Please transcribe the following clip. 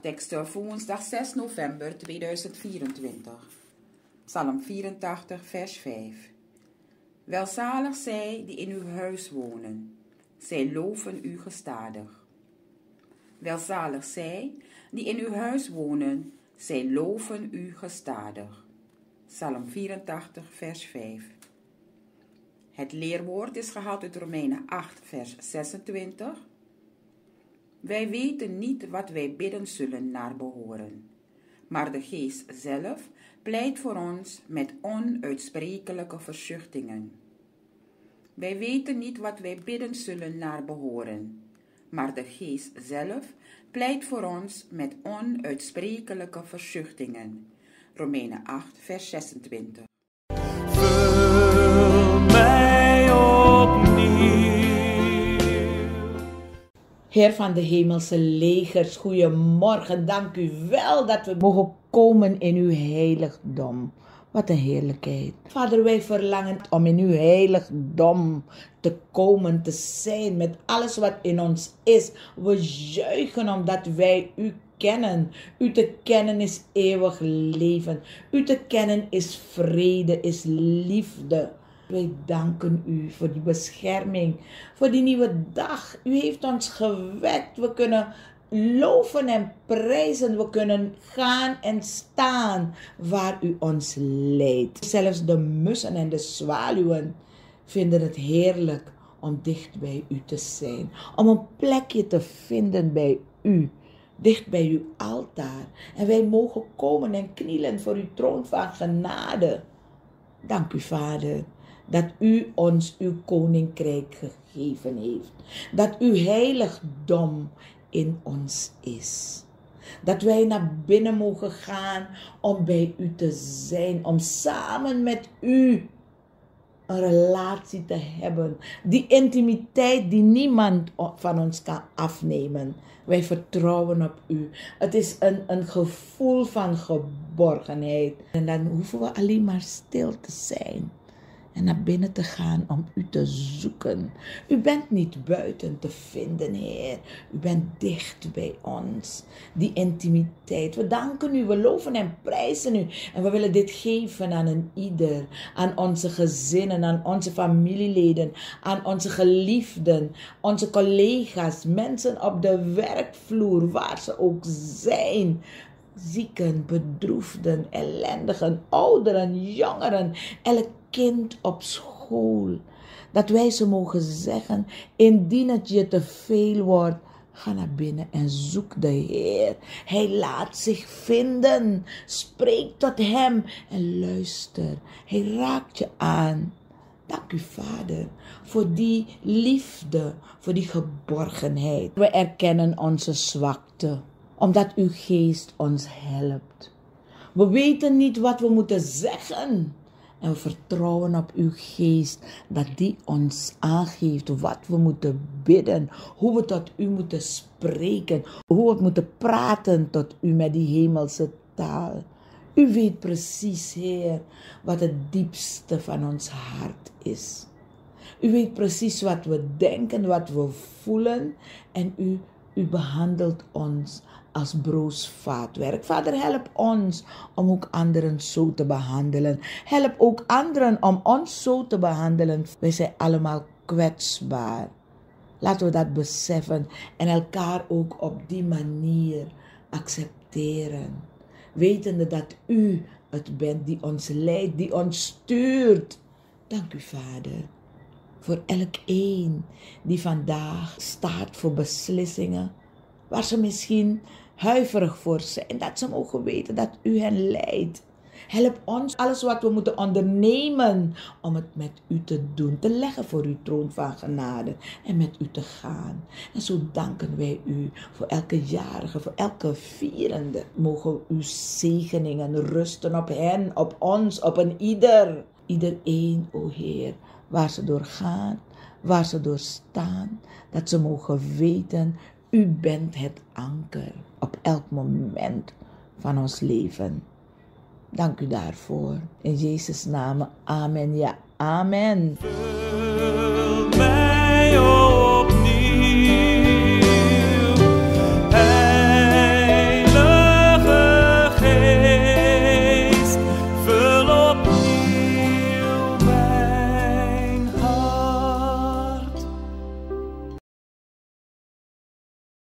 Dagteksten voor woensdag 6 november 2024. Psalm 84, vers 5. Welzalig zij die in uw huis wonen, zij loven u gestadig. Welzalig zij die in uw huis wonen, zij loven u gestadig. Psalm 84, vers 5. Het leerwoord is gehaald uit Romeinen 8, vers 26. Wij weten niet wat wij bidden zullen naar behoren, maar de Geest zelf pleit voor ons met onuitsprekelijke verzuchtingen. Wij weten niet wat wij bidden zullen naar behoren, maar de Geest zelf pleit voor ons met onuitsprekelijke verzuchtingen. Romeinen 8, vers 26. Vul mij opnieuw. Heer van de hemelse legers, goeiemorgen. Dank u wel dat we mogen komen in uw heiligdom. Wat een heerlijkheid. Vader, wij verlangen om in uw heiligdom te komen, te zijn met alles wat in ons is. We juichen omdat wij u kennen. U te kennen is eeuwig leven. U te kennen is vrede, is liefde. Wij danken u voor die bescherming, voor die nieuwe dag. U heeft ons gewekt. We kunnen loven en prijzen. We kunnen gaan en staan waar u ons leidt. Zelfs de mussen en de zwaluwen vinden het heerlijk om dicht bij u te zijn. Om een plekje te vinden bij u. Dicht bij uw altaar. En wij mogen komen en knielen voor uw troon van genade. Dank u, Vader, dat u ons uw koninkrijk gegeven heeft. Dat uw heiligdom in ons is. Dat wij naar binnen mogen gaan om bij u te zijn. Om samen met u een relatie te hebben. Die intimiteit die niemand van ons kan afnemen. Wij vertrouwen op u. Het is een gevoel van geborgenheid. En dan hoeven we alleen maar stil te zijn. En naar binnen te gaan om u te zoeken. U bent niet buiten te vinden, Heer. U bent dicht bij ons. Die intimiteit. We danken u, we loven en prijzen u. En we willen dit geven aan een ieder. Aan onze gezinnen, aan onze familieleden. Aan onze geliefden. Onze collega's. Mensen op de werkvloer, waar ze ook zijn. Zieken, bedroefden, ellendigen, ouderen, jongeren, elk kind op school. Dat wij ze mogen zeggen, indien het je te veel wordt, ga naar binnen en zoek de Heer. Hij laat zich vinden. Spreek tot hem en luister. Hij raakt je aan. Dank u, Vader, voor die liefde, voor die geborgenheid. We erkennen onze zwakte, omdat uw geest ons helpt. We weten niet wat we moeten zeggen. En we vertrouwen op uw geest, dat die ons aangeeft wat we moeten bidden. Hoe we tot u moeten spreken. Hoe we moeten praten tot u met die hemelse taal. U weet precies, Heer, wat het diepste van ons hart is. U weet precies wat we denken, wat we voelen. En u behandelt ons als broos vaatwerk. Vader, help ons om ook anderen zo te behandelen. Help ook anderen om ons zo te behandelen. Wij zijn allemaal kwetsbaar. Laten we dat beseffen en elkaar ook op die manier accepteren. Wetende dat u het bent die ons leidt, die ons stuurt. Dank u, Vader, voor elkeen die vandaag staat voor beslissingen waar ze misschien huiverig voor zijn. Dat ze mogen weten dat u hen leidt. Help ons alles wat we moeten ondernemen om het met u te doen. Te leggen voor uw troon van genade en met u te gaan. En zo danken wij u voor elke jarige, voor elke vierende. Mogen uw zegeningen rusten op hen, op ons, op een ieder. Iedereen, o Heer, waar ze door gaan, waar ze door staan. Dat ze mogen weten, u bent het anker op elk moment van ons leven. Dank u daarvoor. In Jezus' naam, amen. Ja, amen.